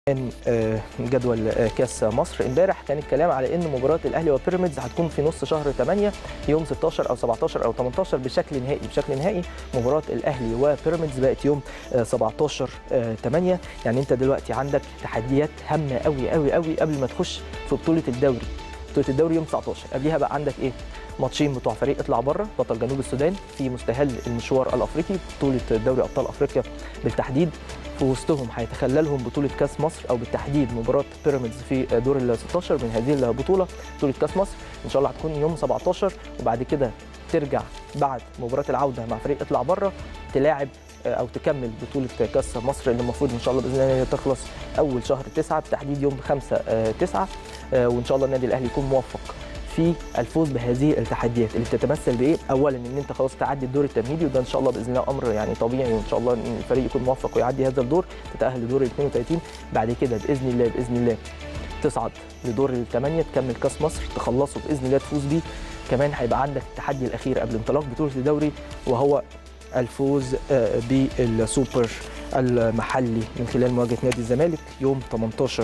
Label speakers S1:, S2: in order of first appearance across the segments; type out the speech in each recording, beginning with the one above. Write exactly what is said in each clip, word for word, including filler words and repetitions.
S1: جدول كاس مصر. امبارح كان الكلام على ان مباراه الاهلي وبيراميدز هتكون في نص شهر ثمانية يوم ستاشر او سبعتاشر او تمنتاشر بشكل نهائي بشكل نهائي مباراه الاهلي وبيراميدز بقت يوم سبعتاشر ثمانية. يعني انت دلوقتي عندك تحديات هامه قوي قوي قوي قبل ما تخش في بطوله الدوري. بطوله الدوري يوم تسعتاشر، قبليها بقى عندك ايه؟ ماتشين بتوع فريق اطلع بره بطل جنوب السودان في مستهل المشوار الافريقي، بطوله دوري ابطال افريقيا بالتحديد. في وسطهم هيتخللهم بطوله كاس مصر او بالتحديد مباراه بيراميدز في دور ال ستاشر من هذه البطوله، بطوله كاس مصر ان شاء الله هتكون يوم سبعتاشر. وبعد كده ترجع بعد مباراه العوده مع فريق اطلع بره تلاعب او تكمل بطوله كاس مصر اللي المفروض ان شاء الله باذن الله تخلص اول شهر تسعة بالتحديد يوم خمسة تسعة. وان شاء الله النادي الاهلي يكون موفق في الفوز بهذه التحديات اللي بتتمثل بايه؟ اولا ان انت خلاص تعدي الدور التمهيدي وده ان شاء الله باذن الله امر يعني طبيعي، وان شاء الله ان الفريق يكون موفق ويعدي هذا الدور تتاهل لدور ال اثنين وثلاثين. بعد كده باذن الله باذن الله تصعد لدور الثمانيه تكمل كاس مصر تخلصه باذن الله تفوز بيه. كمان هيبقى عندك التحدي الاخير قبل انطلاق بطوله الدوري وهو الفوز بالسوبر المحلي من خلال مواجهه نادي الزمالك يوم تمنتاشر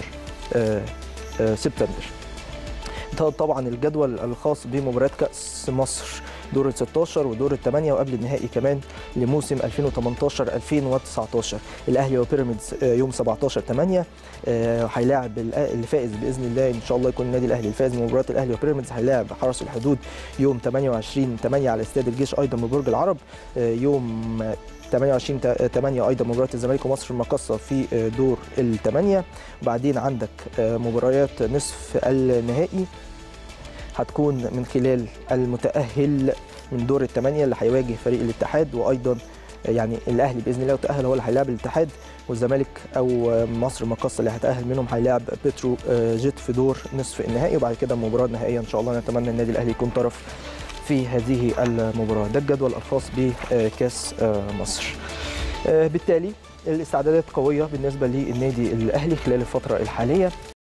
S1: سبتمبر. ده طبعا الجدول الخاص بمباريات كاس مصر دور ال ستاشر ودور الثمانيه وقبل النهائي كمان لموسم ألفين وتمنتاشر ألفين وتسعتاشر. الاهلي وبيراميدز يوم سبعتاشر ثمانية هيلاعب الفائز باذن الله ان شاء الله يكون النادي الاهلي الفائز من مباراه الاهلي وبيراميدز هيلاعب حرس الحدود يوم ثمانية وعشرين ثمانية على استاد الجيش ايضا ببرج العرب. يوم ثمانية وعشرين ثمانية ايضا مباراه الزمالك ومصر المقاصه في دور الثمانيه. وبعدين عندك مباريات نصف النهائي هتكون من خلال المتأهل من دور الثمانية اللي هيواجه فريق الاتحاد، وايضا يعني الاهلي باذن الله تأهل هو اللي هيلاعب الاتحاد، والزمالك او مصر المقاصه اللي هيتأهل منهم هيلاعب بترو جيت في دور نصف النهائي. وبعد كده المباراه النهائيه ان شاء الله نتمنى النادي الاهلي يكون طرف في هذه المباراه. ده الجدول الخاص بكاس مصر. بالتالي الاستعدادات قويه بالنسبه للنادي الاهلي خلال الفتره الحاليه.